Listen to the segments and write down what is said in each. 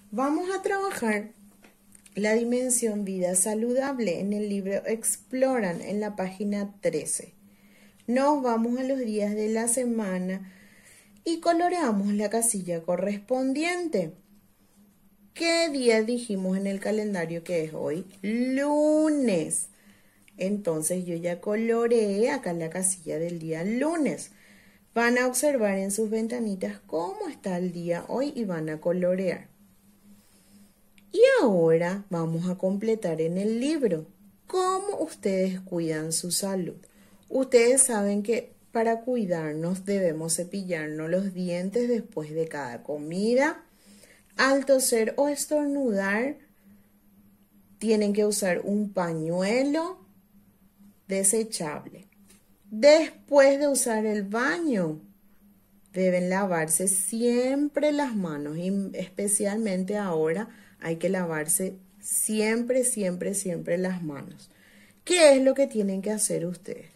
Vamos a trabajar la dimensión vida saludable en el libro Exploran en la página 13. Nos vamos a los días de la semana y coloreamos la casilla correspondiente. ¿Qué día dijimos en el calendario que es hoy? Lunes. Entonces yo ya coloreé acá la casilla del día lunes. Van a observar en sus ventanitas cómo está el día hoy y van a colorear. Y ahora vamos a completar en el libro cómo ustedes cuidan su salud. Ustedes saben que para cuidarnos debemos cepillarnos los dientes después de cada comida. Al toser o estornudar, tienen que usar un pañuelo desechable. Después de usar el baño, deben lavarse siempre las manos y especialmente ahora hay que lavarse siempre las manos. ¿Qué es lo que tienen que hacer ustedes?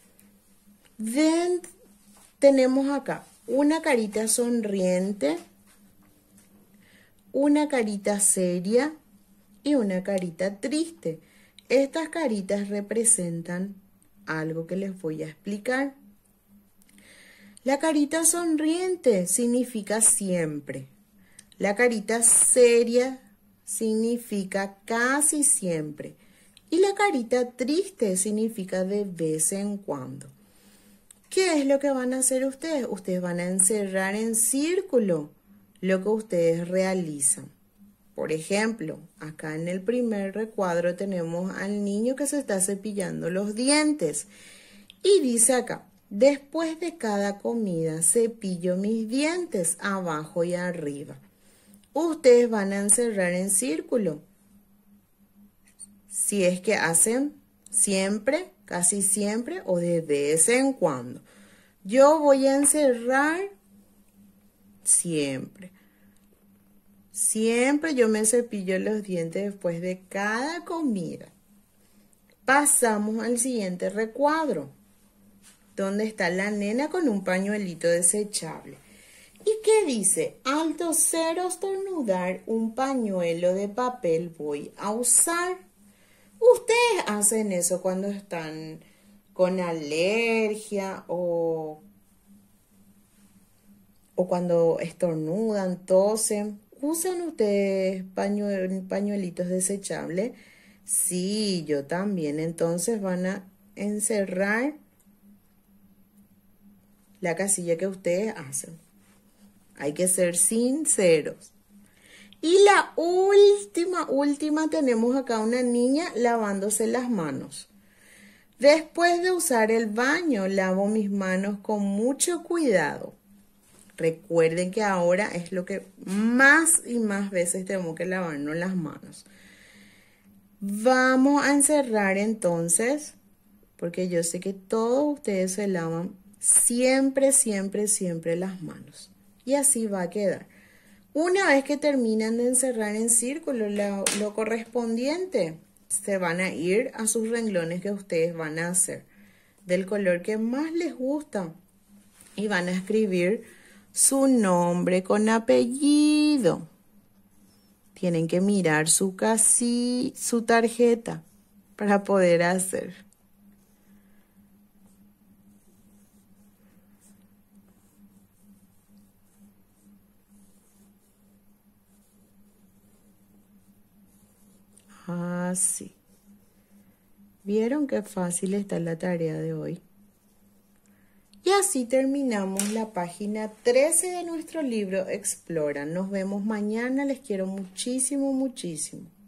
Tenemos acá una carita sonriente, una carita seria y una carita triste. Estas caritas representan algo que les voy a explicar. La carita sonriente significa siempre. La carita seria significa casi siempre. Y la carita triste significa de vez en cuando. ¿Qué es lo que van a hacer ustedes? Ustedes van a encerrar en círculo lo que ustedes realizan. Por ejemplo, acá en el primer recuadro tenemos al niño que se está cepillando los dientes. Y dice acá, después de cada comida cepillo mis dientes abajo y arriba. Ustedes van a encerrar en círculo. Si es que hacen siempre, casi siempre o de vez en cuando. Yo voy a encerrar siempre. Siempre yo me cepillo los dientes después de cada comida. Pasamos al siguiente recuadro, donde está la nena con un pañuelito desechable. ¿Y qué dice? Al toser o estornudar, un pañuelo de papel voy a usar. Ustedes hacen eso cuando están con alergia o cuando estornudan, tosen. ¿Usan ustedes pañuelitos desechables? Sí, yo también. Entonces van a encerrar la casilla que ustedes hacen. Hay que ser sinceros. Y la última, tenemos acá una niña lavándose las manos. Después de usar el baño, lavo mis manos con mucho cuidado. Recuerden que ahora es lo que más y más veces tenemos que lavarnos las manos. Vamos a encerrar entonces, porque yo sé que todos ustedes se lavan siempre las manos. Y así va a quedar. Una vez que terminan de encerrar en círculo lo correspondiente, se van a ir a sus renglones que ustedes van a hacer del color que más les gusta y van a escribir su nombre con apellido. Tienen que mirar su tarjeta para poder hacer. Así. ¿Vieron qué fácil está la tarea de hoy? Y así terminamos la página 13 de nuestro libro Explora. Nos vemos mañana. Les quiero muchísimo.